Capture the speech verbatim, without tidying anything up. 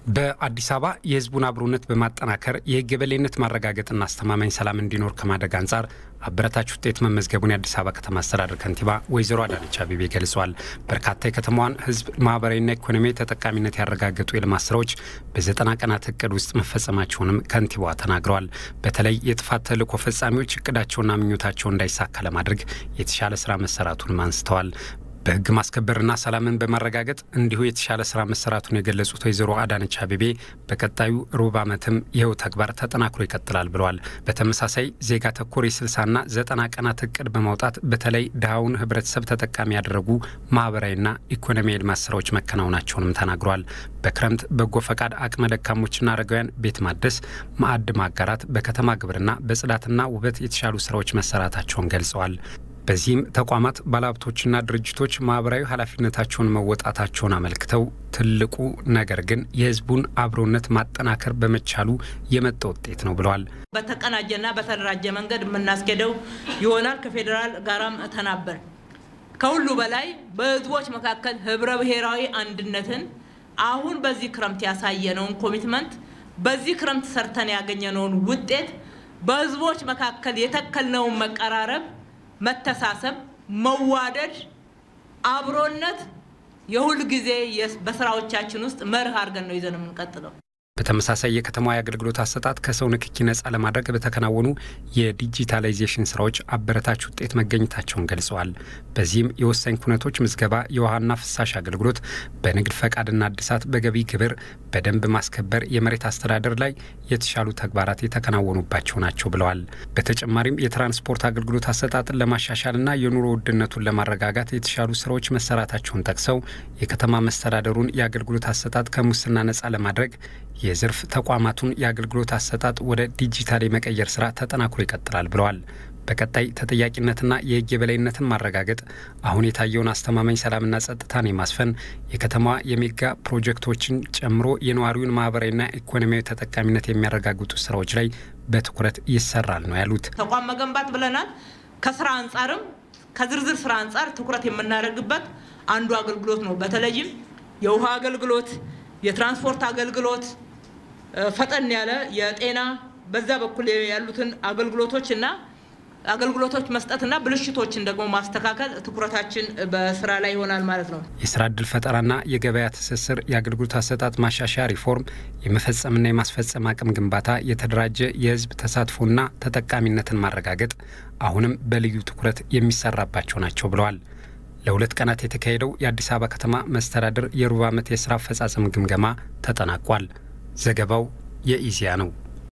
በአዲስ አበባ የህዝቡን አብሮነት በማጠናከር የህግ የበላይነት ማረጋገጥና አስተማማኝ ሰላም እንዲኖር ከማድረግ አንጻር አበረታች ውጤት መመዝገቡን የአዲስ አበባ ከተማ አስተዳደር ከንቲባ ወይዘሮ አዳነች አቤቤ ገልጸዋል። በርካታ የከተማዋን ህዝብ ማህበራዊና ኢኮኖሚያዊ ተጠቃሚነት ያረጋገጡ የልማት ስራዎች በዘጠና ቀናት እቅድ ውስጥ መፈጸማቸውንም ከንቲባዋ ተናግረዋል። በተለይ የጥፋት ተልዕኮ ፈጻሚዎች እቅዳቸውና ምኞታቸው እንዳይሳካ ለማድረግ የተሻለ ስራ መሰራቱንም አንስተዋል። በህግ ማስከበርና ሰላምን በማረጋገጥ እንዲሁ የተሻለ ስራ መሰራቱን የገለጹት ወይዘሮ አዳነች አቤቤ በቀጣዩ ሩብ ዓመትም ይኸው ተግባር ተጠናክሮ ይቀጥላል ብለዋል። በተመሳሳይ ዜጋ ተኮር የስልሳና ዘጠና ቀናት እቅድ በማውጣት በተለይ ድሃውን ህብረተሰብ ተጠቃሚ ያደረጉ ማህበራዊና ኢኮኖሚያዊ ልማት ስራዎች መከናወናቸውንም ተናግረዋል። በክረምት በጎ ፈቃድ አቅመ ደካሞችና አረጋውያን ቤት ማደስ፣ ማዕድ ማጋራት፣ በከተማ ግብርና፣ በጽዳትና ውበት የተሻሉ ስራዎች መሰራታቸውን ገልጸዋል። በዚህም ተቋማት ባለሀብቶችና ድርጅቶች ማህበራዊ ኃላፊነታቸውን መወጣታቸውን አመልክተው ትልቁ ነገር ግን የህዝቡን አብሮነት ማጠናከር በመቻሉ የመጣ ውጤት ነው ብለዋል። በተቀናጀና በተደራጀ መንገድ የምናስኬደው ይሆናል። ከፌደራል ጋራም ተናበን ከሁሉ በላይ በህዝቦች መካከል ህብረ ብሔራዊ አንድነትን አሁን በዚህ ክረምት ያሳየነውን ኮሚትመንት በዚህ ክረምት ሰርተን ያገኘነውን ውጤት በህዝቦች መካከል የተከልነውን መቀራረብ መተሳሰብ፣ መዋደድ፣ አብሮነት የሁሉ ጊዜ በስራዎቻችን ውስጥ መርህ አድርገን ነው ይዘን የምንቀጥለው። በተመሳሳይ የከተማዋ የአገልግሎት አሰጣጥ ከሰው ንክኪ ነጻ ለማድረግ በተከናወኑ የዲጂታላይዜሽን ስራዎች አበረታች ውጤት መገኘታቸውን ገልጸዋል። በዚህም የወሳኝ ኩነቶች ምዝገባ፣ የውሃና ፍሳሽ አገልግሎት፣ በንግድ ፈቃድና እድሳት፣ በገቢ ግብር፣ በደንብ ማስከበር፣ የመሬት አስተዳደር ላይ የተሻሉ ተግባራት የተከናወኑባቸው ናቸው ብለዋል። በተጨማሪም የትራንስፖርት አገልግሎት አሰጣጥን ለማሻሻልና የኑሮ ውድነቱን ለማረጋጋት የተሻሉ ስራዎች መሰራታቸውን ጠቅሰው የከተማ መስተዳደሩን የአገልግሎት አሰጣጥ ከሙስና ነጻ ለማድረግ የዘርፍ ተቋማቱን የአገልግሎት አሰጣጥ ወደ ዲጂታል የመቀየር ስራ ተጠናክሮ ይቀጥላል ብለዋል። በቀጣይ ተጠያቂነትና የህግ የበላይነትን ማረጋገጥ፣ አሁን የታየውን አስተማማኝ ሰላምና ጸጥታን የማስፈን የከተማዋ የሜጋ ፕሮጀክቶችን ጨምሮ የነዋሪውን ማህበራዊና ኢኮኖሚያዊ ተጠቃሚነት የሚያረጋግጡ ስራዎች ላይ በትኩረት ይሰራል ነው ያሉት። ተቋም መገንባት ብለናል። ከስራ አንጻርም ከዝርዝር ስራ አንጻር ትኩረት የምናደርግበት አንዱ አገልግሎት ነው። በተለይም የውሃ አገልግሎት፣ የትራንስፖርት አገልግሎት፣ ፈጠን ያለ የጤና በዛ በኩል ያሉትን አገልግሎቶችና አገልግሎቶች መስጠትና ብልሽቶችን ደግሞ ማስተካከል ትኩረታችን በስራ ላይ ይሆናል ማለት ነው። የስራ ዕድል ፈጠራና የገበያ ትስስር፣ የአገልግሎት አሰጣጥ ማሻሻያ ሪፎርም፣ የመፈጸምና የማስፈጸም አቅም ግንባታ፣ የተደራጀ የህዝብ ተሳትፎና ተጠቃሚነትን ማረጋገጥ አሁንም በልዩ ትኩረት የሚሰራባቸው ናቸው ብለዋል። ለሁለት ቀናት የተካሄደው የአዲስ አበባ ከተማ መስተዳድር የሩብ ዓመት የስራ አፈጻጸም ግምገማ ተጠናቋል። ዘገባው የኢዜአ ነው።